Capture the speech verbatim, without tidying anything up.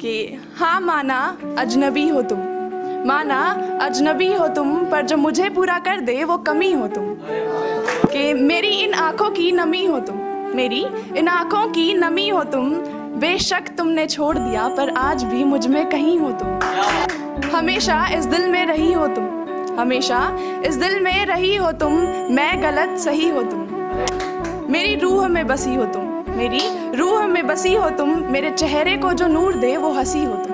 कि हाँ माना अजनबी हो तुम, माना अजनबी हो तुम, पर जो मुझे पूरा कर दे वो कमी हो तुम। कि मेरी इन आँखों की नमी हो तुम, मेरी इन आँखों की नमी हो तुम, बेशक तुमने छोड़ दिया पर आज भी मुझ में कहीं हो तुम। हमेशा इस दिल में रही हो तुम, हमेशा इस दिल में रही हो तुम, मैं गलत सही हो तुम। मेरी रूह में बसी हो तुम, मेरी रूह में बसी हो तुम, मेरे चेहरे को जो नूर दे वो हंसी हो तुम।